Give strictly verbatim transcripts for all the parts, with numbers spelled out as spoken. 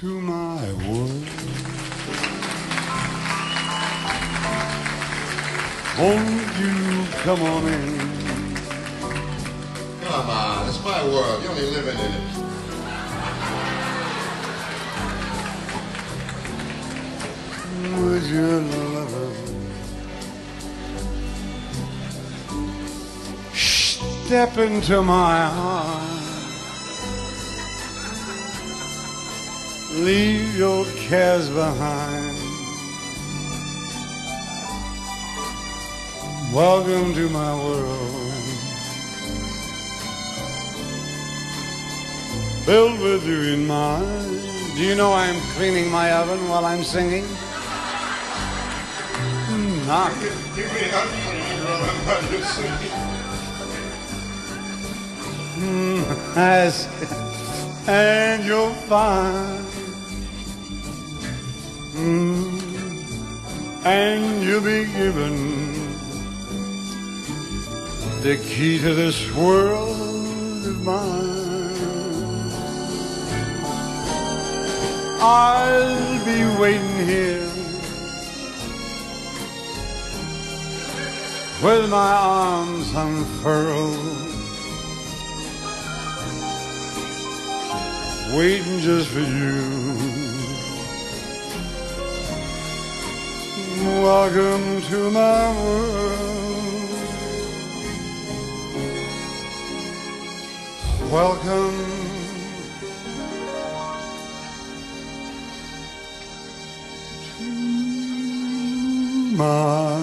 to my world. Won't you come on in? Come on, it's my world. You're only living in it. Would you love her? Step into my heart. Leave your cares behind. Welcome to my world. Built with you in mind. Do you know I'm cleaning my oven while I'm singing? Not. Give me a hug when you're singing. Mm, as, and you'll find. Mm, and you'll be given the key to this world of mine. I'll be waiting here with my arms unfurled, waiting just for you. Welcome to my world. Welcome to my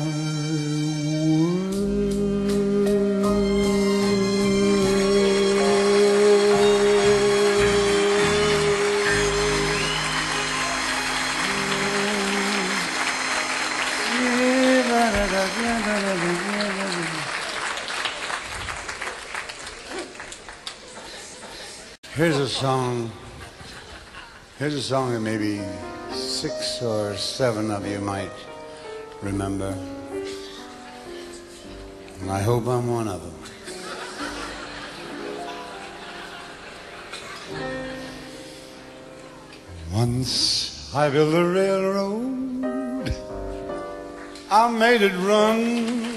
Here's a song, here's a song that maybe six or seven of you might remember. And I hope I'm one of them. Once I built a railroad, I made it run,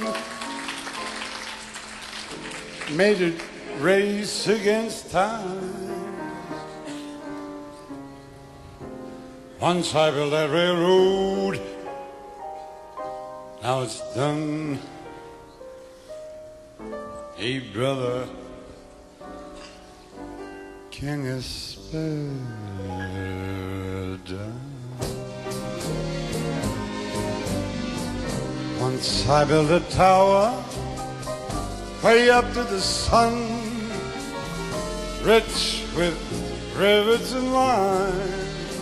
made it race against time. Once I built that railroad, now it's done. Hey brother, can you spare a dime? Once I built a tower way up to the sun, rich with rivets and lines.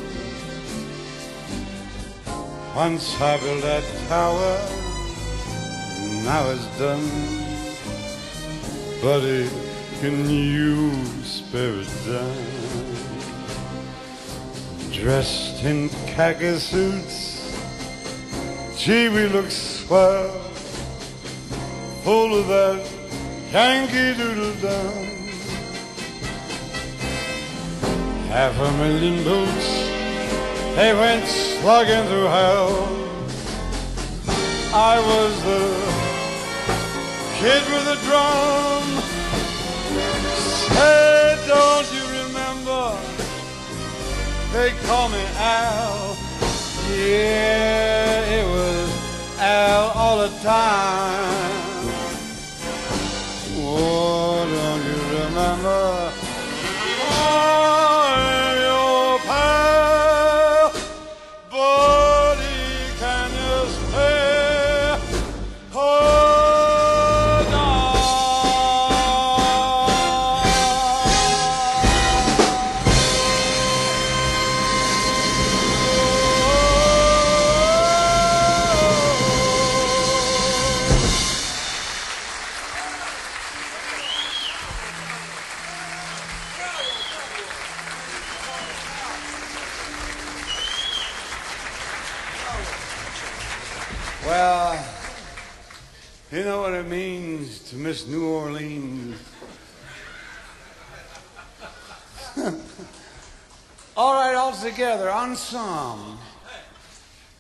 Once I built that tower, now it's done. Buddy, can you spare a dime? Dressed in khaki suits, gee, we look swell, full of that Yankee Doodle Dum. Half a million boots, they went slugging through hell. I was the kid with a drum. Say, don't you remember? They call me Al. Yeah, it was Al all the time. Oh, don't you remember? Well, you know what it means to miss New Orleans. All right, all together, ensemble.